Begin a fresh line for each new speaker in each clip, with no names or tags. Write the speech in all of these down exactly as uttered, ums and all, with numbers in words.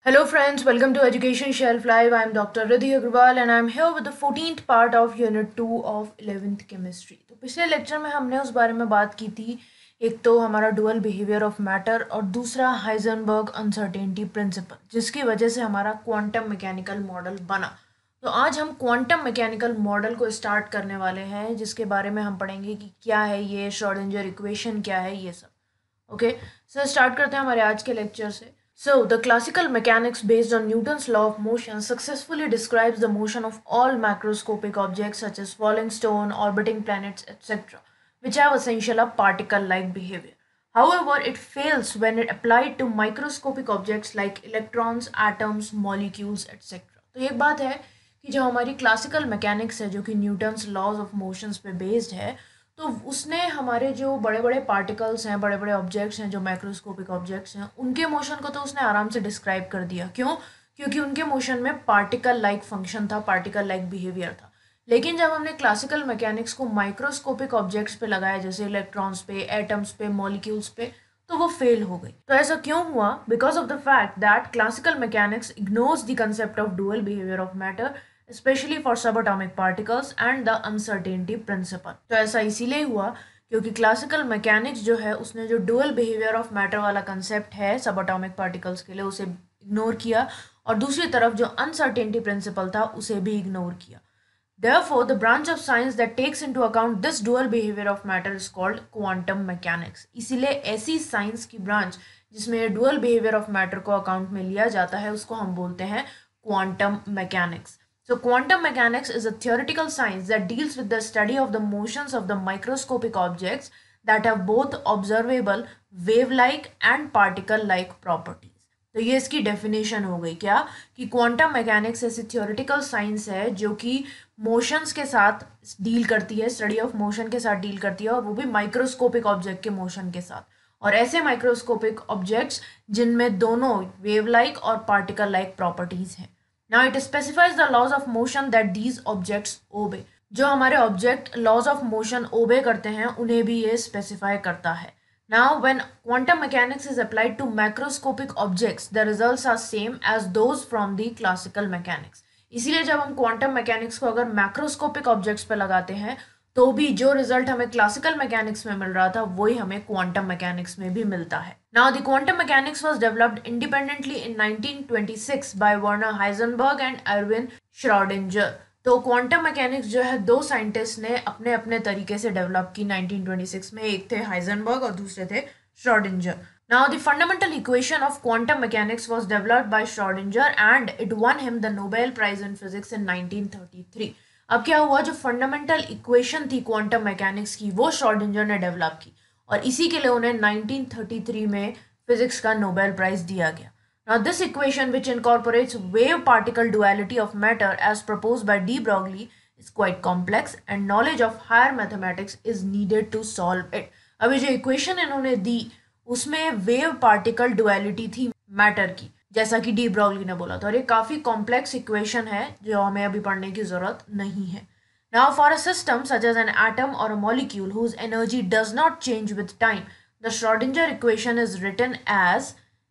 Hello friends, welcome to Education Shelf Live. I am Doctor Riddhi Agrawal and I am here with the fourteenth part of Unit two of eleventh Chemistry. तो पिछले lecture में हमने उस बारे में बात की थी, एक तो हमारा डुअल बिहेवियर ऑफ मैटर और दूसरा हाइजेनबर्ग अनसर्टेनिटी प्रिंसिपल, जिसकी वजह से हमारा क्वांटम मैकेनिकल मॉडल बना। तो आज हम क्वांटम मैकेनिकल मॉडल को स्टार्ट करने वाले हैं, जिसके बारे में हम पढ़ेंगे कि क्या है ये, श्रोडिंगर इक्वेशन क्या है, ये सब। ओके, सो स्टार्ट करते हैं हमारे आज के लेक्चर से। So, the classical mechanics based on Newton's law of motion successfully describes the motion of all macroscopic objects such as falling stone, orbiting planets, et cetera, which have essentially a particle-like behavior. However, it fails when it applied to microscopic objects like electrons, atoms, molecules, et cetera. तो एक बात है कि जो हमारी classical mechanics है, जो कि न्यूटन्स लॉज ऑफ मोशंस पे बेस्ड है, तो उसने हमारे जो बड़े बड़े पार्टिकल्स हैं, बड़े बड़े ऑब्जेक्ट्स हैं, जो माइक्रोस्कोपिक ऑब्जेक्ट्स हैं, उनके मोशन को तो उसने आराम से डिस्क्राइब कर दिया। क्यों? क्योंकि उनके मोशन में पार्टिकल लाइक फंक्शन था, पार्टिकल लाइक बिहेवियर था। लेकिन जब हमने क्लासिकल मैकेनिक्स को माइक्रोस्कोपिक ऑब्जेक्ट्स पे लगाया, जैसे इलेक्ट्रॉन्स पे, एटम्स पे, मॉलिक्यूल्स पे, तो वो फेल हो गई। तो ऐसा क्यों हुआ? Because of the fact that classical mechanics ignores the concept of dual behaviour of matter, especially for subatomic particles and the uncertainty principle। तो ऐसा इसीलिए हुआ क्योंकि क्लासिकल मैकेनिक्स जो है उसने जो डुअल बिहेवियर ऑफ मैटर वाला कंसेप्ट है सबatomic पार्टिकल्स के लिए, उसे इग्नोर किया, और दूसरी तरफ जो अनसर्टेनिटी प्रिंसिपल था उसे भी इग्नोर किया। Therefore, the branch of science that takes into account this dual behavior of matter is called quantum mechanics। इसीलिए ऐसी साइंस की ब्रांच जिसमें डुअल बिहेवियर ऑफ मैटर को अकाउंट में लिया जाता है उसको हम बोलते हैं quantum mechanics. So quantum mechanics is a theoretical science that deals with the study of the motions of the microscopic objects that have both observable wave-like and particle-like properties। तो ये इसकी डेफिनेशन हो गई क्या कि क्वांटम मैकेनिक्स ऐसी theoretical science है जो कि मोशंस के साथ डील करती है, स्टडी ऑफ मोशन के साथ डील करती है, और वो भी माइक्रोस्कोपिक ऑब्जेक्ट के मोशन के साथ, और ऐसे माइक्रोस्कोपिक ऑब्जेक्ट्स जिनमें दोनों वेव लाइक और पार्टिकल लाइक प्रॉपर्टीज हैं। Now it specifies the laws of motion that these objects obey। जो हमारे ऑब्जेक्ट लॉज ऑफ मोशन ओबे करते हैं उन्हें भी ये स्पेसिफाई करता है। Now when quantum mechanics is applied to macroscopic objects, the results are same as those from the classical mechanics। इसीलिए जब हम क्वांटम मैकेनिक्स को अगर मैक्रोस्कोपिक ऑब्जेक्ट्स पे लगाते हैं तो भी जो रिजल्ट हमें क्लासिकल मैकेनिक्स में मिल रहा था वही हमें क्वांटम मैकेनिक्स में भी मिलता है। Now the quantum mechanics was developed independently in nineteen twenty-six by Werner Heisenberg and Erwin Schrödinger। तो क्वांटम मैकेनिक्स जो है दो साइंटिस्ट ने अपने अपने तरीके से डेवलप की नाइनटीन ट्वेंटी सिक्स में, एक थे हाइजेनबर्ग और दूसरे थे Schrödinger. Now the fundamental equation of quantum mechanics was developed by Schrödinger and it won him the Nobel Prize in Physics in nineteen thirty-three। अब क्या हुआ, जो फंडामेंटल इक्वेशन थी क्वांटम मैकेनिक्स की वो श्रोडिंजर ने डेवलप की, और इसी के लिए उन्हें नाइनटीन थर्टी थ्री में फिजिक्स का नोबेल प्राइज दिया गया। Now this equation, which incorporates wave particle duality of matter as proposed by de Broglie, is quite complex and knowledge of higher mathematics is needed to solve it। अभी जो equation इन्होंने दी उसमें wave particle duality थी matter की, जैसा कि de Broglie ने बोला था, और ये काफी कॉम्प्लेक्स इक्वेशन है जो हमें अभी पढ़ने की जरूरत नहीं है। Now for a system such as an atom or a molecule whose energy does not change with time, the Schrödinger equation is written as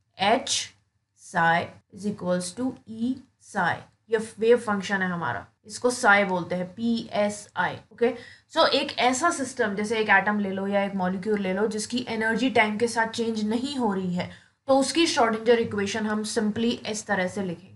H psi is equals to E psi। ये wave function है हमारा, इसको psi बोलते हैं, P S I। Okay, so एक ऐसा system जैसे एक एटम ले लो या एक मॉलिक्यूल ले लो जिसकी एनर्जी टाइम के साथ चेंज नहीं हो रही है, तो उसकी श्रोडिंगर इक्वेशन हम सिंपली इस तरह से लिखेंगे।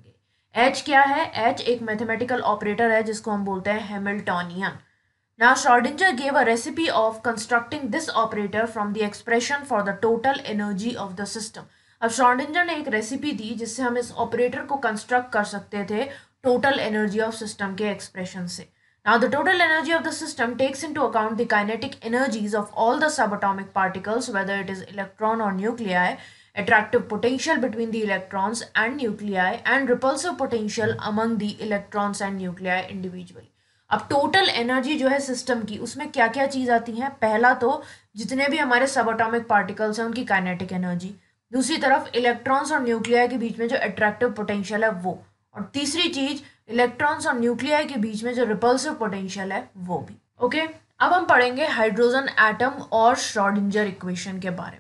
H क्या है? H एक मैथमेटिकल ऑपरेटर है जिसको हम बोलते हैं Hamiltonian. Now Schrödinger gave a recipe of constructing this operator from the expression for the total energy of the system। अब श्रोडिंगर ने एक रेसिपी दी जिससे हम इस ऑपरेटर को कंस्ट्रक्ट कर सकते थे टोटल एनर्जी ऑफ सिस्टम के एक्सप्रेशन से। Now the total energy of the system takes into account the kinetic energies of all the subatomic particles, whether it is electron or nuclei, attractive potential between the electrons and nuclei, and repulsive potential among the electrons and nuclei individually। अब total energy जो है system की, उसमें क्या क्या चीज आती है? पहला तो जितने भी हमारे सबएटॉमिक पार्टिकल्स हैं उनकी काइनेटिक एनर्जी, दूसरी तरफ इलेक्ट्रॉन्स और न्यूक्लियाई के बीच में जो अट्रैक्टिव पोटेंशियल है वो, और तीसरी चीज इलेक्ट्रॉन्स और न्यूक्लियाई के बीच में जो रिपल्सिव पोटेंशियल है वो भी। ओके, अब हम पढ़ेंगे हाइड्रोजन एटम और श्रोडिंगर इक्वेशन के बारे में।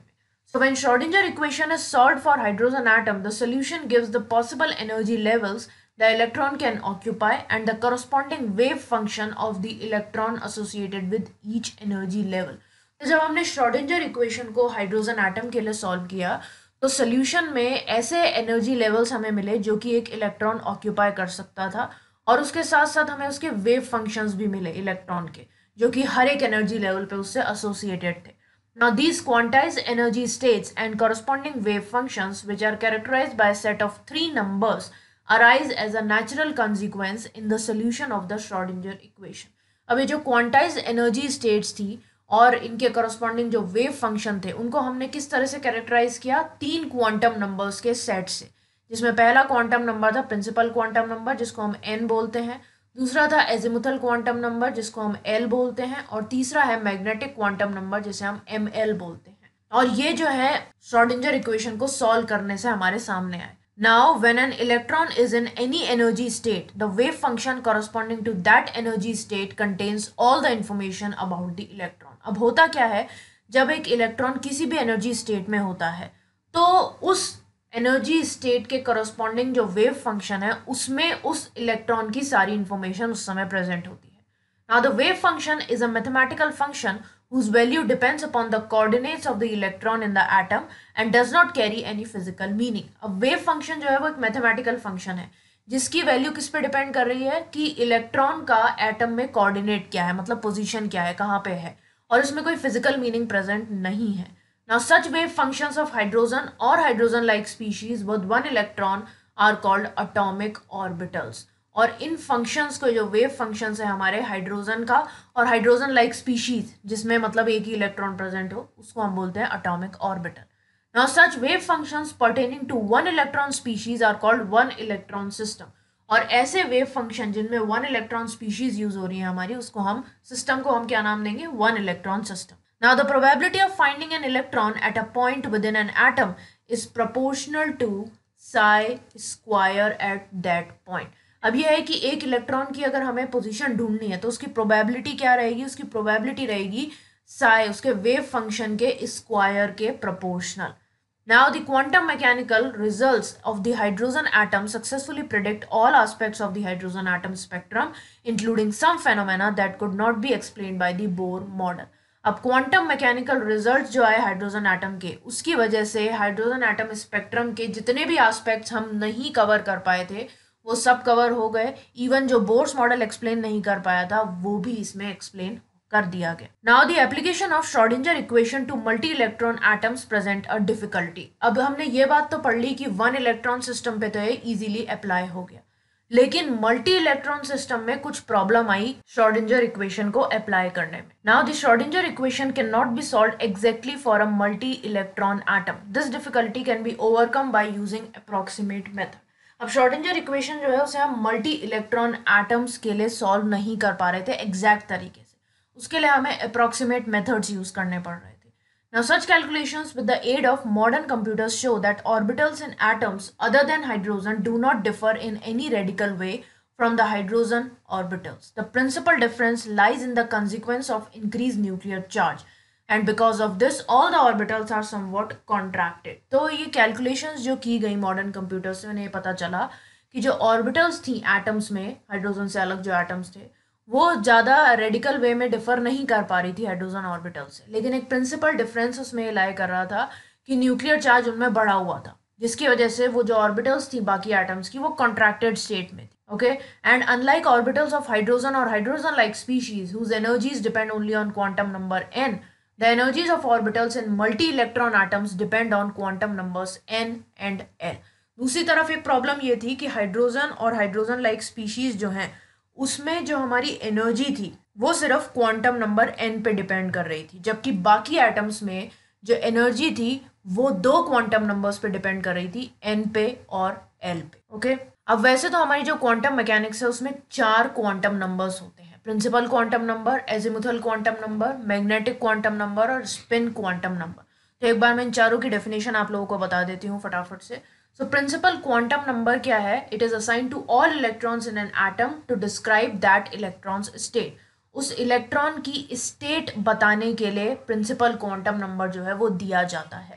So when Schrodinger equation is solved for hydrogen atom, the solution gives the possible energy levels the electron can occupy and the corresponding wave function of the electron associated with each energy level. तो जब हमने Schrödinger equation को hydrogen atom के लिए solve किया तो solution में ऐसे एनर्जी लेवल्स हमें मिले जो कि एक इलेक्ट्रॉन ऑक्यूपाई कर सकता था, और उसके साथ साथ हमें उसके वेव फंक्शंस भी मिले इलेक्ट्रॉन के, जो कि हर एक एनर्जी लेवल पे उससे एसोसिएटेड थे. Now these quantized energy states and corresponding wave functions, which are characterized by a set of three numbers, arise as a natural consequence in the solution of the Schrodinger equation. अब ये जो quantized energy states थी और इनके corresponding जो wave function थे उनको हमने किस तरह से characterize किया? तीन quantum numbers के set से, जिसमें पहला quantum number था principal quantum number जिसको हम n बोलते हैं, दूसरा था एजिमुथल क्वांटम नंबर जिसको हम एल बोलते हैं, और तीसरा है मैग्नेटिक क्वांटम नंबर जिसे हम एम एल बोलते हैं. और ये जो है श्रोडिंजर इक्वेशन को सॉल्व करने से हमारे सामने आए. Now when an electron is in any energy state, the wave function corresponding to that energy state contains all the information about the electron. अब होता क्या है, जब एक इलेक्ट्रॉन किसी भी एनर्जी स्टेट में होता है तो उस एनर्जी स्टेट के करस्पॉन्डिंग जो वेव फंक्शन है उसमें उस इलेक्ट्रॉन की सारी इंफॉर्मेशन उस समय प्रेजेंट होती है. Now the wave function is a mathematical function whose value depends upon the coordinates of the electron in the atom and does not carry any physical meaning. अब वेव फंक्शन जो है वो एक mathematical function है जिसकी value किस पे depend कर रही है कि इलेक्ट्रॉन का एटम में कोऑर्डिनेट क्या है, मतलब पोजीशन क्या है, कहाँ पे है, और इसमें कोई फिजिकल मीनिंग प्रेजेंट नहीं है. Now such wave functions of hydrogen or hydrogen-like species with one electron are called atomic orbitals. और इन functions को, जो wave functions है हमारे हाइड्रोजन का और हाइड्रोजन लाइक स्पीशीज जिसमें मतलब एक ही इलेक्ट्रॉन प्रेजेंट हो, उसको हम बोलते हैं atomic orbital. Now such wave functions pertaining to one electron species are called one electron system. और ऐसे वेव फंक्शन जिनमें वन इलेक्ट्रॉन स्पीशीज यूज हो रही है हमारी, उसको हम सिस्टम को हम क्या नाम देंगे? One electron system. Now the probability of finding an electron at a point within an atom is proportional to psi square at that point. अब यह है कि एक इलेक्ट्रॉन की अगर हमें पोजीशन ढूंढनी है तो उसकी प्रोबेबिलिटी क्या रहेगी? उसकी प्रोबेबिलिटी रहेगी psi उसके वेव फंक्शन के स्क्वायर के proportional. Now the quantum mechanical results of the hydrogen atom successfully predict all aspects of the hydrogen atom spectrum, including some phenomena that could not be explained by the Bohr model. अब quantum mechanical result जो आए hydrogen atom के, उसकी वजह से hydrogen atom spectrum के जितने भी एस्पेक्ट्स हम नहीं कवर कर पाए थे वो सब कवर हो गए. इवन जो बोर्स मॉडल एक्सप्लेन नहीं कर पाया था वो भी इसमें एक्सप्लेन कर दिया गया. Now the application of Schrödinger equation to multi electron atoms present a difficulty. अब हमने ये बात तो पढ़ ली कि वन इलेक्ट्रॉन सिस्टम पे तो ये इजीली अप्लाई हो गया, लेकिन मल्टी इलेक्ट्रॉन सिस्टम में कुछ प्रॉब्लम आई श्रोडिंजर इक्वेशन को अप्लाई करने में. Now the Schrödinger equation can not be solved exactly for a multi electron atom. This difficulty can be overcome by using approximate method. अब श्रोडिंजर इक्वेशन जो है उसे हम मल्टी इलेक्ट्रॉन एटम्स के लिए सॉल्व नहीं कर पा रहे थे एग्जैक्ट तरीके से, उसके लिए हमें अप्रॉक्सीमेट मेथड्स यूज करने पड़ रहे थे. Now such calculations with the aid of modern computers show that orbitals in atoms other than hydrogen do not differ in any radical way from the hydrogen orbitals. The principal difference lies in the consequence of increased nuclear charge, and because of this all the orbitals are somewhat contracted. तो ये calculations जो की गई modern computers से उन्हें पता चला कि जो orbitals थी atoms में, हाइड्रोजन से अलग जो atoms थे वो ज़्यादा रेडिकल वे में डिफर नहीं कर पा रही थी हाइड्रोजन ऑर्बिटल से, लेकिन एक प्रिंसिपल डिफरेंस उसमें ये लाई कर रहा था कि न्यूक्लियर चार्ज उनमें बढ़ा हुआ था, जिसकी वजह से वो जो ऑर्बिटल्स थी बाकी एटम्स की वो कॉन्ट्रैक्टेड स्टेट में थी. Okay, and unlike orbitals of hydrogen और hydrogen like species whose energies depend only on quantum number n, the energies of orbitals in multi electron atoms depend on quantum numbers n and l. दूसरी तरफ एक problem ये थी कि hydrogen और hydrogen like species जो हैं उसमें जो हमारी एनर्जी थी वो सिर्फ क्वांटम नंबर n पे डिपेंड कर रही थी, जबकि बाकी एटम्स में जो एनर्जी थी वो दो क्वांटम नंबर्स पे डिपेंड कर रही थी, n पे और l पे. ओके, अब वैसे तो हमारी जो क्वांटम मैकेनिक्स है उसमें चार क्वांटम नंबर्स होते हैं: principal quantum number, azimuthal quantum number, magnetic quantum number और स्पिन क्वांटम नंबर. तो एक बार मैं इन चारों की डेफिनेशन आप लोगों को बता देती हूँ फटाफट से. So principal quantum number क्या है? It is assigned to all electrons in an atom to describe that electron's state. उस इलेक्ट्रॉन की स्टेट बताने के लिए प्रिंसिपल क्वांटम नंबर जो है वो दिया जाता है.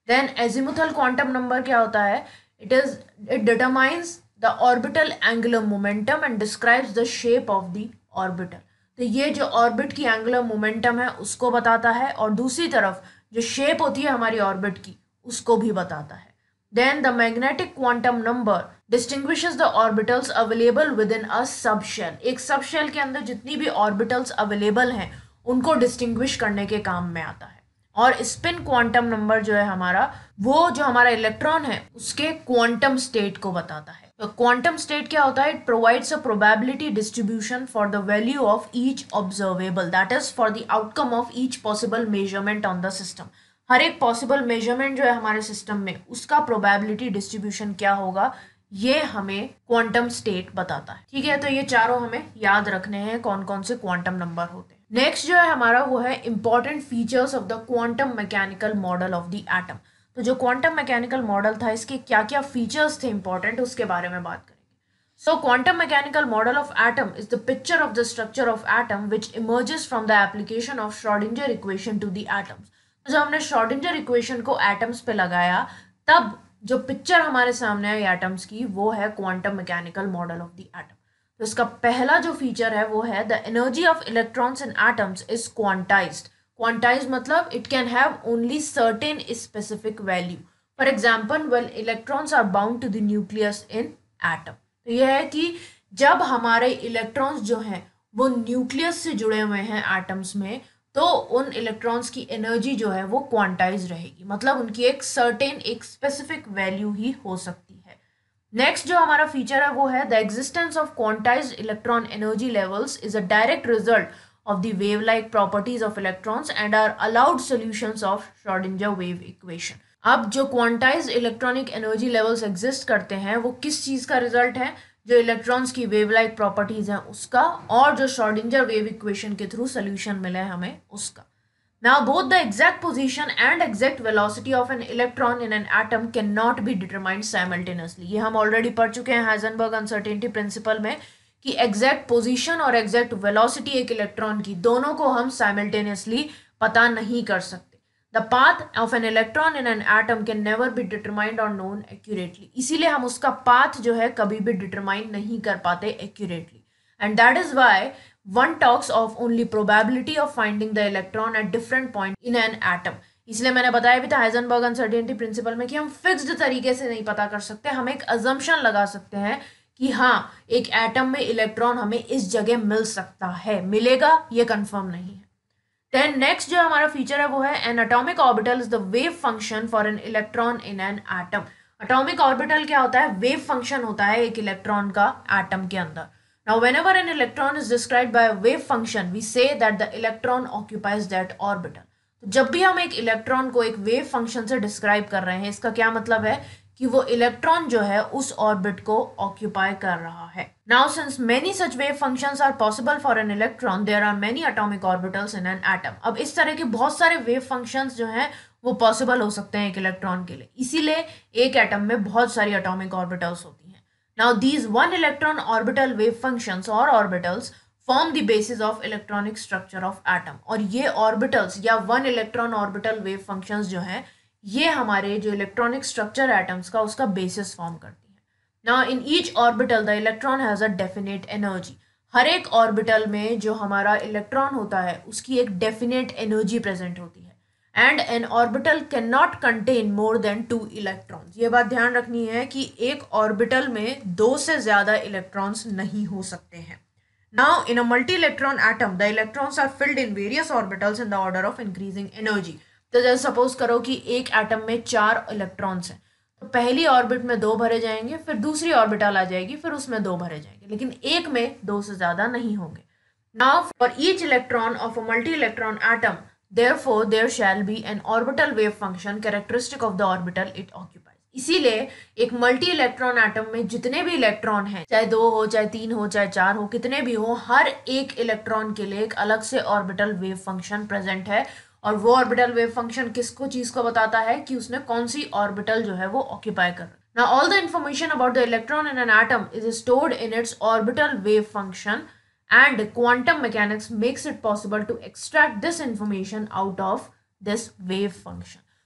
देन एजिमुथल क्वांटम नंबर क्या होता है, it is it determines the orbital angular momentum and describes the shape of the orbital. तो ये जो ऑर्बिट की एंगुलर मोमेंटम है उसको बताता है, और दूसरी तरफ जो शेप होती है हमारी ऑर्बिट की उसको भी बताता है। Then the magnetic quantum number distinguishes the orbitals available within a subshell. एक सब शेल के अंदर जितनी भी ऑर्बिटल्स अवेलेबल हैं उनको डिस्टिंग्विश करने के काम में आता है। और स्पिन क्वांटम नंबर जो है हमारा, वो जो हमारा इलेक्ट्रॉन है उसके क्वांटम स्टेट को बताता है। तो क्वांटम स्टेट क्या होता है, it provides a probability distribution for the value of each observable, that is for the outcome of each possible measurement on the system. हर एक पॉसिबल मेजरमेंट जो है हमारे सिस्टम में उसका प्रोबेबिलिटी डिस्ट्रीब्यूशन क्या होगा, ये हमें क्वांटम स्टेट बताता है। ठीक है, तो ये चारों हमें याद रखने हैं कौन कौन से क्वांटम नंबर होते हैं। नेक्स्ट जो है हमारा वो है important features of the quantum mechanical model of the atom. तो जो क्वांटम मैकेनिकल मॉडल था इसके क्या क्या फीचर्स थे इंपॉर्टेंट, उसके बारे में बात करेंगे। So quantum mechanical model of atom is the picture of the structure of atom which emerges from the application of Schrodinger equation to the atoms. तो जब हमने श्रोडिंगर इक्वेशन को एटम्स पे लगाया तब जो पिक्चर हमारे सामने आई एटम्स की वो है quantum mechanical model of the atom. तो इसका पहला जो फीचर है वो है the energy of electrons in atoms is quantized. Quantized मतलब it can have only certain specific value. For example when electrons are bound to the nucleus in atom. तो यह है कि जब हमारे इलेक्ट्रॉन्स जो हैं वो न्यूक्लियस से जुड़े हुए हैं एटम्स में, तो उन इलेक्ट्रॉन्स की एनर्जी जो है वो क्वांटाइज रहेगी, मतलब उनकी एक सर्टेन एक स्पेसिफिक वैल्यू ही हो सकती है। नेक्स्ट जो हमारा फीचर है वो है the existence of quantized electron energy levels is a direct result of the wave-like properties of electrons and are allowed solutions of Schrodinger wave equation। अब जो quantized electronic energy levels exist करते हैं वो किस चीज़ का रिजल्ट है, जो electrons की वेव लाइक प्रॉपर्टीज हैं उसका, और जो श्रोडिंगर वेव इक्वेशन के थ्रू सोल्यूशन मिले हमें उसका। Now both the exact position and exact velocity of an electron in an atom cannot be determined simultaneously। ये हम ऑलरेडी पढ़ चुके हैं हाइजेनबर्ग अनसर्टेनिटी प्रिंसिपल में कि एग्जैक्ट पोजीशन और एग्जैक्ट वेलोसिटी एक इलेक्ट्रॉन की दोनों को हम साइमल्टेनियसली पता नहीं कर सकते। The path of an electron in an atom can never be determined और नोन एक्यूरेटली। इसीलिए हम उसका पाथ जो है कभी भी डिटरमाइन नहीं कर पाते accurately, and that is why one talks of only probability of finding the electron at different point in an atom. इसलिए मैंने बताया भी था हाइजेनबर्ग अनसर्टेनिटी प्रिंसिपल में कि हम फिक्स्ड तरीके से नहीं पता कर सकते, हम एक अजम्पशन लगा सकते हैं कि हाँ एक एटम में इलेक्ट्रॉन हमें इस जगह मिल सकता है, मिलेगा ये कंफर्म नहीं है। देन नेक्स्ट जो हमारा फीचर है वो है an atomic orbital is the wave function for an electron in an atom. Atomic orbital क्या होता है, वेव फंक्शन होता है एक इलेक्ट्रॉन का एटम के अंदर। Now whenever an electron is described by a wave function we say that the electron occupies that orbital. तो जब भी हम एक इलेक्ट्रॉन को एक वेव फंक्शन से डिस्क्राइब कर रहे हैं इसका क्या मतलब है कि वो इलेक्ट्रॉन जो है उस ऑर्बिट को ऑक्यूपाई कर रहा है। Now since many such wave functions are possible for an electron there are many atomic orbitals in an atom. अब इस तरह के बहुत सारे वेव फंक्शंस जो हैं वो पॉसिबल हो सकते हैं एक इलेक्ट्रॉन के लिए, इसीलिए एक एटम में बहुत सारी एटॉमिक ऑर्बिटल्स होती हैं। Now these one electron orbital wave functions और orbitals form the basis of electronic structure of atom. और ये ऑर्बिटल्स या one electron orbital wave functions जो हैं ये हमारे जो इलेक्ट्रॉनिक स्ट्रक्चर एटम्स का उसका बेसिस फॉर्म करती है। Now in each orbital the electron has a definite energy. हर एक ऑर्बिटल में जो हमारा इलेक्ट्रॉन होता है उसकी एक डेफिनेट एनर्जी प्रेजेंट होती है। And an orbital can not contain more than two electrons. ये बात ध्यान रखनी है कि एक ऑर्बिटल में दो से ज्यादा इलेक्ट्रॉन्स नहीं हो सकते हैं। Now in a multi electron atom the electrons are filled in various orbitals in the order of increasing energy. तो जैसे सपोज करो कि एक एटम में चार इलेक्ट्रॉन्स हैं, तो पहली ऑर्बिट में दो भरे जाएंगे, फिर दूसरी ऑर्बिटल आ जाएगी, फिर उसमें दो भरे जाएंगे, लेकिन एक में दो से ज्यादा नहीं होंगे। Now for each electron of a multi electron atom therefore there shall be an orbital wave function characteristic of the orbital it occupies. इसीलिए एक मल्टी इलेक्ट्रॉन एटम में जितने भी इलेक्ट्रॉन हैं, चाहे दो हो, चाहे तीन हो, चाहे चार हो, कितने भी हो, हर एक इलेक्ट्रॉन के लिए एक अलग से ऑर्बिटल वेव फंक्शन प्रेजेंट है। और वो ऑर्बिटल वेव फंक्शन किसको चीज को बताता है कि उसने कौन सी ऑर्बिटल जो है वो ऑक्यूपाई कर रहा है। Now all the information about the electron in an atom is stored in its orbital wave function and quantum mechanics makes it possible to extract this information out of this wave function।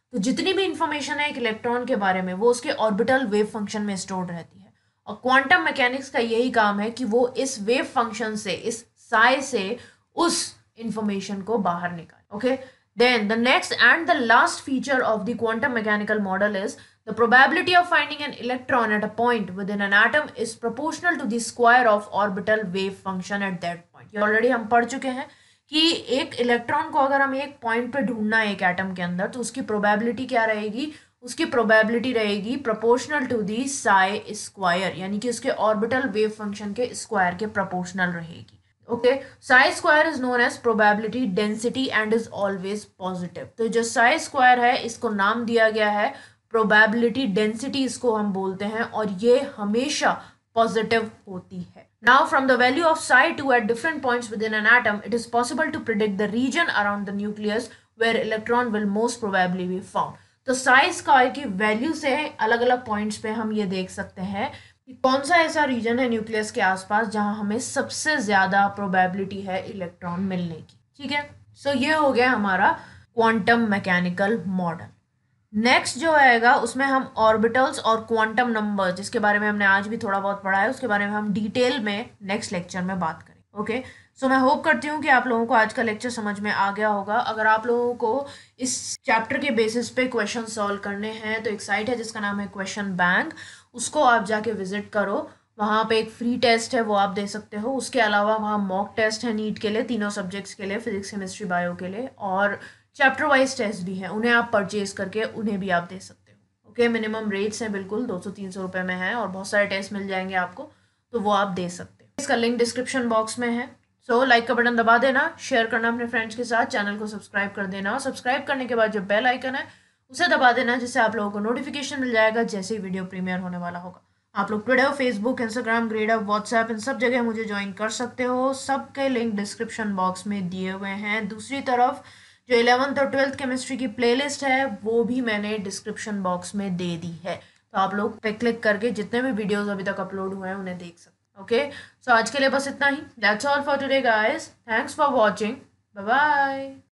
तो जितनी भी information है एक electron के बारे में वो उसके ऑर्बिटल वेव फंक्शन में स्टोर रहती है, और क्वांटम मैकेनिक्स का यही काम है कि वो इस वेव फंक्शन से, इस साई से उस इंफॉर्मेशन को बाहर निकाले. Okay, then the next and the last feature of the quantum mechanical model is the probability of finding an electron at a point within an atom is proportional to the square of orbital wave function at that point. ये already हम पढ़ चुके हैं कि एक electron को अगर हम एक पॉइंट पे ढूंढना है एक एटम के अंदर, तो उसकी प्रोबेबिलिटी क्या रहेगी? उसकी प्रोबेबिलिटी रहेगी proportional to the psi square, यानी कि उसके ऑर्बिटल वेव फंक्शन के स्क्वायर के प्रोपोर्शनल रहेगी. Okay, psi square is known as probability density and is always positive. तो जो साई स्क्वायर है इसको नाम दिया गया है प्रोबेबिलिटी डेंसिटी, इसको हम बोलते हैं, और ये हमेशा पॉजिटिव होती है. Now from the value of psi two at different points within an atom, it is possible to predict the region around the nucleus where electron will most probably be found. तो psi square की value से अलग अलग points पे हम ये देख सकते हैं कि कौन सा ऐसा रीजन है न्यूक्लियस के आसपास जहां हमें सबसे ज्यादा प्रोबेबिलिटी है इलेक्ट्रॉन मिलने की. ठीक है, सो so ये हो गया हमारा क्वांटम मैकेनिकल मॉडल. नेक्स्ट जो आएगा उसमें हम ऑर्बिटल्स और क्वांटम नंबर्स, जिसके बारे में हमने आज भी थोड़ा बहुत पढ़ा है, उसके बारे में हम डिटेल में नेक्स्ट लेक्चर में बात करें. ओके, सो मैं होप करती हूँ कि आप लोगों को आज का लेक्चर समझ में आ गया होगा. अगर आप लोगों को इस चैप्टर के बेसिस पे क्वेश्चन सॉल्व करने हैं तो एक साइट है जिसका नाम है क्वेश्चन बैंक, उसको आप जाके विजिट करो. वहाँ पे एक फ्री टेस्ट है, वो आप दे सकते हो. उसके अलावा वहाँ मॉक टेस्ट है नीट के लिए, तीनों सब्जेक्ट्स के लिए, फिजिक्स केमिस्ट्री बायो के लिए, और चैप्टर वाइज टेस्ट भी है, उन्हें आप परचेज करके उन्हें भी आप दे सकते हो. ओके, मिनिमम रेट्स हैं बिल्कुल दो सौ तीन सौ रुपये में है, और बहुत सारे टेस्ट मिल जाएंगे आपको, तो वो आप दे सकते हैं. इसका लिंक डिस्क्रिप्शन बॉक्स में है. सो so, लाइक का बटन दबा देना, शेयर करना अपने फ्रेंड्स के साथ, चैनल को सब्सक्राइब कर देना, और सब्सक्राइब करने के बाद जो बेल आइकन है उसे दबा देना, जिससे आप लोगों को नोटिफिकेशन मिल जाएगा जैसे ही वीडियो प्रीमियर होने वाला होगा. आप लोग Twitter, Facebook, Instagram, Gradeup, WhatsApp, इन सब जगह मुझे ज्वाइन कर सकते हो. सबके लिंक डिस्क्रिप्शन बॉक्स में दिए हुए हैं. दूसरी तरफ जो इलेवंथ और ट्वेल्थ केमिस्ट्री की प्लेलिस्ट है वो भी मैंने डिस्क्रिप्शन बॉक्स में दे दी है, तो आप लोग पे क्लिक करके जितने भी वीडियोस अभी तक अपलोड हुए हैं उन्हें देख सकते हैं. ओके, सो आज के लिए बस इतना ही. That's all for today guys. Thanks for watching. Bye bye.